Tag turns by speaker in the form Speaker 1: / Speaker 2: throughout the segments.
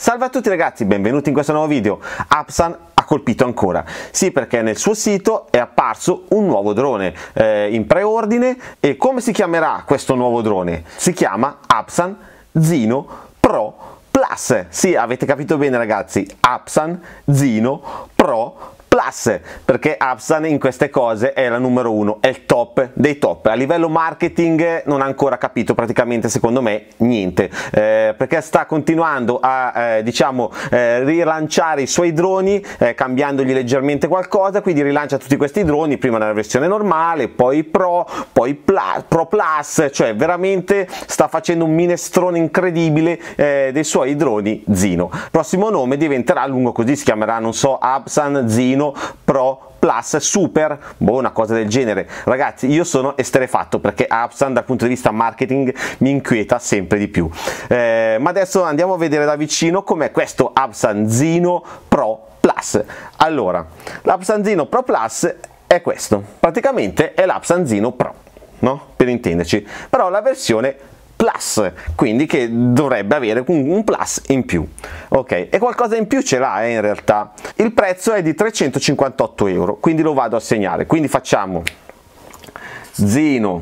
Speaker 1: Salve a tutti ragazzi, benvenuti in questo nuovo video. Apsan ha colpito ancora, sì, perché nel suo sito è apparso un nuovo drone in preordine. E come si chiamerà questo nuovo drone? Si chiama Apsan Zino Pro Plus. Sì, avete capito bene ragazzi, Apsan Zino Pro Plus, perché Apsan in queste cose è la numero uno, è il top dei top. A livello marketing non ha ancora capito praticamente, secondo me, niente, perché sta continuando a rilanciare i suoi droni, cambiandogli leggermente qualcosa. Quindi rilancia tutti questi droni, prima nella versione normale, poi Pro, poi Pro Plus, cioè veramente sta facendo un minestrone incredibile dei suoi droni Zino. Prossimo nome diventerà lungo così, si chiamerà, non so, Apsan Zino Pro Plus Super, boh, una cosa del genere. Ragazzi, io sono esterrefatto perché Apsan dal punto di vista marketing mi inquieta sempre di più. Ma adesso andiamo a vedere da vicino com'è questo Apsan Zino Pro Plus. Allora, l'Apsan Zino Pro Plus è questo, praticamente è l'Apsan Zino Pro, no? Per intenderci, però la versione Plus, quindi che dovrebbe avere un plus in più, ok? E qualcosa in più ce l'ha in realtà. Il prezzo è di 358 euro, quindi lo vado a segnare. Quindi facciamo Zino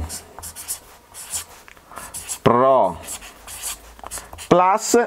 Speaker 1: Pro Plus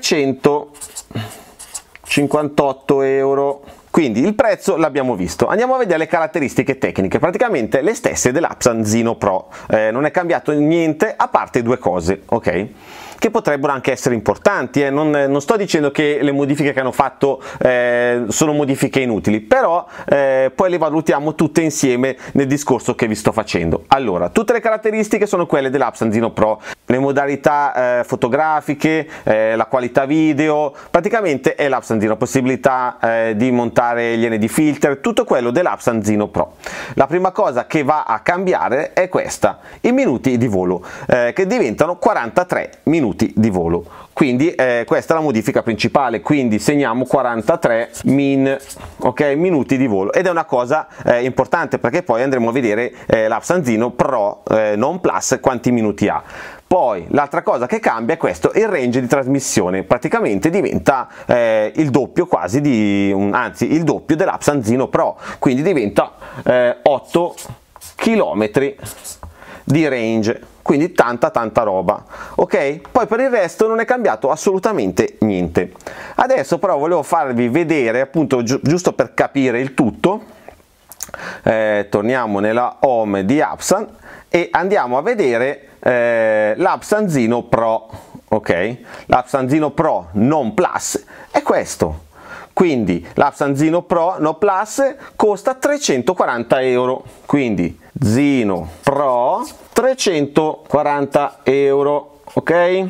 Speaker 1: 358 euro. Quindi il prezzo l'abbiamo visto. Andiamo a vedere le caratteristiche tecniche, praticamente le stesse dell'Apsan Zino Pro. Non è cambiato niente a parte due cose, ok? Che potrebbero anche essere importanti, non sto dicendo che le modifiche che hanno fatto sono modifiche inutili, però poi le valutiamo tutte insieme nel discorso che vi sto facendo. Allora, tutte le caratteristiche sono quelle dell'Apsan Zino Pro, le modalità fotografiche, la qualità video, praticamente è l'Apsan Zino, possibilità di montare gli ND filter, tutto quello dell'Apsan Zino Pro. La prima cosa che va a cambiare è questa, i minuti di volo, che diventano 43 minuti di volo. Quindi questa è la modifica principale, quindi segniamo 43 minuti di volo, ed è una cosa importante perché poi andremo a vedere l'Apsan Zino Pro non Plus quanti minuti ha. Poi l'altra cosa che cambia è questo, il range di trasmissione, praticamente diventa il doppio quasi anzi il doppio dell'Apsan Zino Pro, quindi diventa 8 km di range, quindi tanta roba, ok? Poi per il resto non è cambiato assolutamente niente. Adesso però volevo farvi vedere, appunto, giusto per capire il tutto, torniamo nella home di Apsan e andiamo a vedere l'Apsan Zino Pro, ok? L'Apsan Zino Pro non Plus è questo. Quindi l'Apsan Zino Pro No Plus costa 340 euro, quindi Zino Pro 340 euro, ok?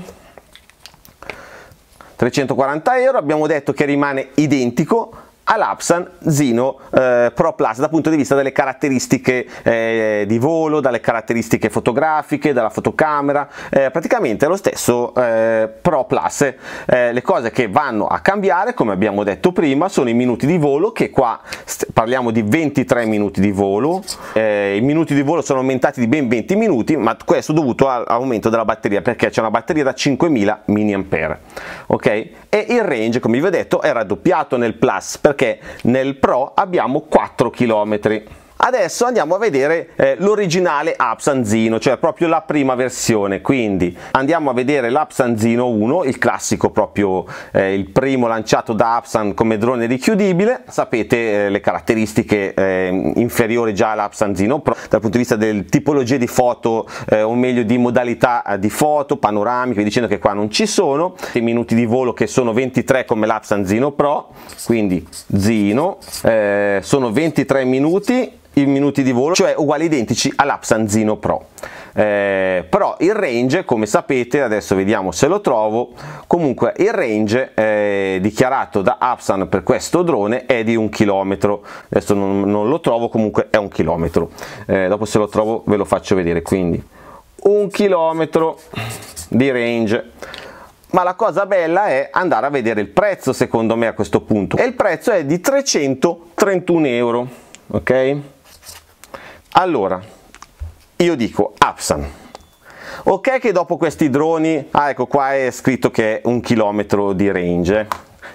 Speaker 1: 340 euro, abbiamo detto che rimane identico all'Apsan Zino Pro Plus dal punto di vista delle caratteristiche di volo, dalle caratteristiche fotografiche, dalla fotocamera, praticamente è lo stesso Pro Plus. Le cose che vanno a cambiare, come abbiamo detto prima, sono i minuti di volo, che qua parliamo di 23 minuti di volo. I minuti di volo sono aumentati di ben 20 minuti, ma questo dovuto all'aumento della batteria, perché c'è una batteria da 5000 mAh, ok? E il range, come vi ho detto, è raddoppiato nel Plus, perché nel Pro abbiamo 4 km. Adesso andiamo a vedere l'originale Apsan Zino, cioè proprio la prima versione. Quindi andiamo a vedere l'Apsan Zino 1, il classico, proprio il primo lanciato da Apsan come drone richiudibile. Sapete le caratteristiche inferiori già all'Apsan Zino Pro dal punto di vista delle tipologie di foto, o meglio di modalità di foto, panoramiche, dicendo che qua non ci sono. I minuti di volo che sono 23 come l'Apsan Zino Pro, quindi Zino, sono 23 minuti i minuti di volo, cioè uguali, identici all'Apsan Zino Pro. Però il range, come sapete, adesso vediamo se lo trovo, comunque il range dichiarato da Apsan per questo drone è di 1 km. Adesso non lo trovo, comunque è 1 km. Dopo, se lo trovo, ve lo faccio vedere. Quindi 1 km di range. Ma la cosa bella è andare a vedere il prezzo, secondo me, a questo punto, e il prezzo è di 331 euro, ok? Allora, io dico Apsan, ok, che dopo questi droni, ecco qua è scritto che è 1 km di range,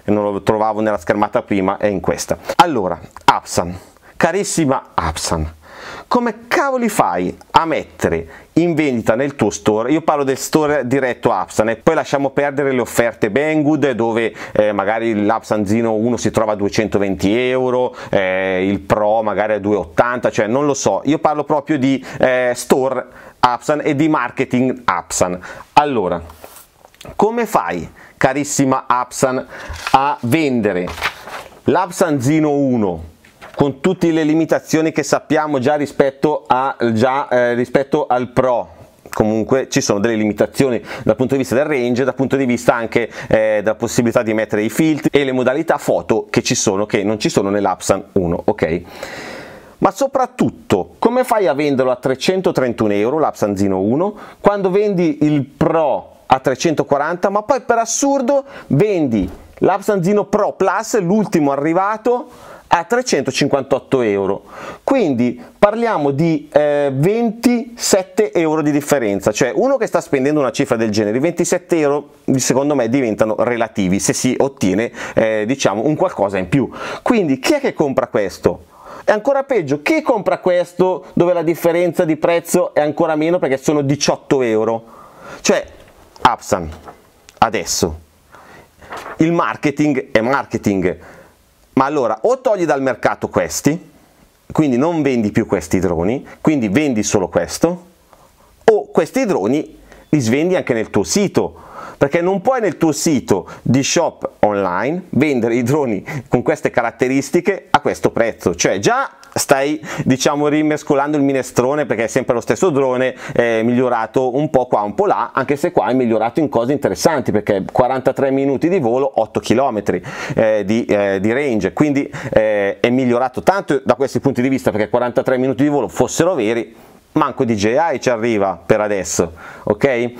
Speaker 1: non lo trovavo nella schermata prima, è in questa. Allora, Appsan, carissima Appsan, come cavoli fai a mettere in vendita nel tuo store? Io parlo del store diretto Appsan e poi lasciamo perdere le offerte Banggood dove magari l'Appsan Zino 1 si trova a 220 euro, il Pro magari a 280, cioè non lo so, io parlo proprio di store Appsan e di marketing Appsan. Allora, come fai, carissima Appsan, a vendere l'Appsan Zino 1 con tutte le limitazioni che sappiamo già rispetto al Pro? Comunque ci sono delle limitazioni dal punto di vista del range, dal punto di vista anche della possibilità di mettere i filtri e le modalità foto che non ci sono nell'Appsan 1, ok? Ma soprattutto, come fai a venderlo a 331 euro l'Appsan Zino 1 quando vendi il Pro a 340, ma poi per assurdo vendi l'Appsan Zino Pro Plus, l'ultimo arrivato, a 358 euro? Quindi parliamo di 27 euro di differenza, cioè uno che sta spendendo una cifra del genere, 27 euro secondo me diventano relativi se si ottiene diciamo un qualcosa in più. Quindi chi è che compra questo? È ancora peggio, chi compra questo dove la differenza di prezzo è ancora meno perché sono 18 euro? Cioè Appsan, adesso il marketing è marketing, ma allora o togli dal mercato questi, quindi non vendi più questi droni, quindi vendi solo questo, o questi droni li svendi anche nel tuo sito, perché non puoi nel tuo sito di shop online vendere i droni con queste caratteristiche a questo prezzo, cioè già stai diciamo rimescolando il minestrone perché è sempre lo stesso drone, migliorato un po' qua un po' là, anche se qua è migliorato in cose interessanti perché 43 minuti di volo, 8 km di range, quindi è migliorato tanto da questi punti di vista, perché 43 minuti di volo fossero veri manco DJI ci arriva per adesso, ok?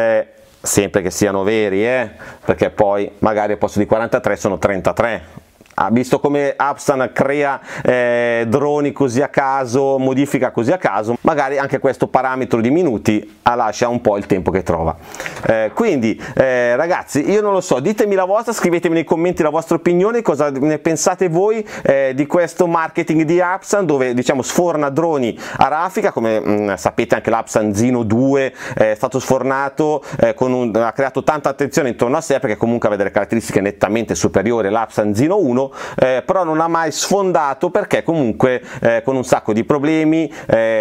Speaker 1: Sempre che siano veri, perché poi magari al posto di 43 sono 33. Visto come Appsan crea droni così a caso, modifica così a caso, magari anche questo parametro di minuti lascia un po' il tempo che trova. Quindi ragazzi, io non lo so, ditemi la vostra, scrivetemi nei commenti la vostra opinione, cosa ne pensate voi di questo marketing di Appsan, dove diciamo sforna droni a raffica, come sapete anche l'Appsan Zino 2 è stato sfornato, ha creato tanta attenzione intorno a sé perché comunque ha delle caratteristiche nettamente superiori all'Appsan Zino 1, però non ha mai sfondato perché comunque con un sacco di problemi,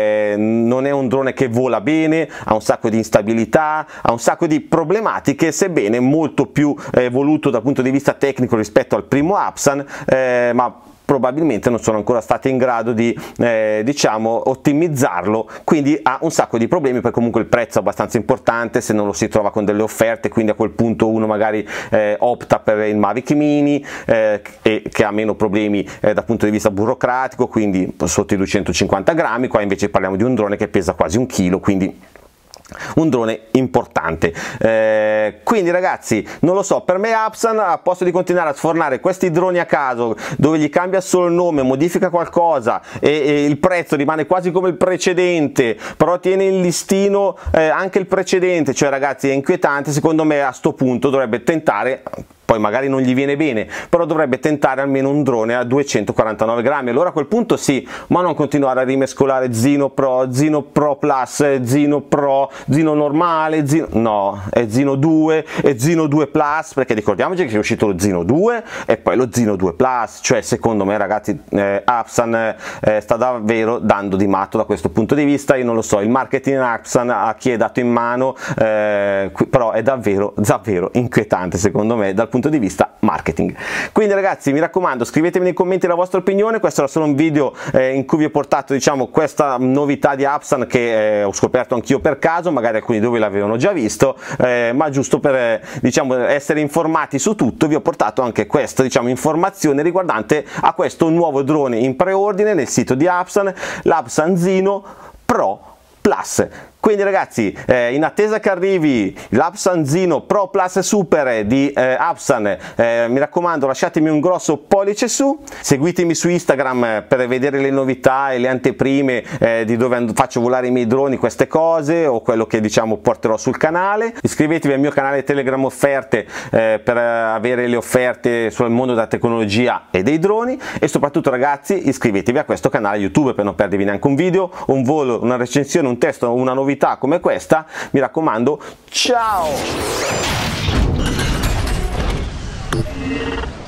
Speaker 1: non è un drone che vola bene, ha un sacco di instabilità, ha un sacco di problematiche, sebbene molto più evoluto dal punto di vista tecnico rispetto al primo Appsan, ma probabilmente non sono ancora stati in grado di diciamo ottimizzarlo, quindi ha un sacco di problemi, poi comunque il prezzo è abbastanza importante se non lo si trova con delle offerte, quindi a quel punto uno magari opta per il Mavic Mini che ha meno problemi dal punto di vista burocratico, quindi sotto i 250 grammi, qua invece parliamo di un drone che pesa quasi 1 chilo, quindi un drone importante. Quindi ragazzi, non lo so, per me Appsan, a posto di continuare a sfornare questi droni a caso dove gli cambia solo il nome, modifica qualcosa e il prezzo rimane quasi come il precedente, però tiene in listino anche il precedente, cioè ragazzi è inquietante. Secondo me a sto punto dovrebbe tentare, poi magari non gli viene bene, però dovrebbe tentare almeno un drone a 249 grammi, allora a quel punto sì, ma non continuare a rimescolare Zino Pro Plus, Zino Pro, Zino normale, no, è Zino 2 e Zino 2 Plus, perché ricordiamoci che è uscito lo Zino 2 e poi lo Zino 2 Plus, cioè secondo me ragazzi Appsan sta davvero dando di matto da questo punto di vista. Io non lo so, il marketing Appsan a chi è dato in mano, però è davvero inquietante secondo me dal punto di vista marketing. Quindi ragazzi, mi raccomando, scrivetemi nei commenti la vostra opinione. Questo era solo un video in cui vi ho portato diciamo questa novità di Appsan che ho scoperto anch'io per caso, magari alcuni di voi l'avevano già visto, ma giusto per diciamo essere informati su tutto vi ho portato anche questa diciamo informazione riguardante a questo nuovo drone in preordine nel sito di Appsan, l'Appsan Zino Pro Plus. Quindi ragazzi, in attesa che arrivi l'Apsan Zino Pro Plus Super di Apsan, mi raccomando, lasciatemi un grosso pollice su, seguitemi su Instagram per vedere le novità e le anteprime di dove faccio volare i miei droni, queste cose, o quello che diciamo porterò sul canale. Iscrivetevi al mio canale Telegram offerte per avere le offerte sul mondo della tecnologia e dei droni, e soprattutto ragazzi iscrivetevi a questo canale YouTube per non perdervi neanche un video, un volo, una recensione, un testo, una novità come questa. Mi raccomando, ciao!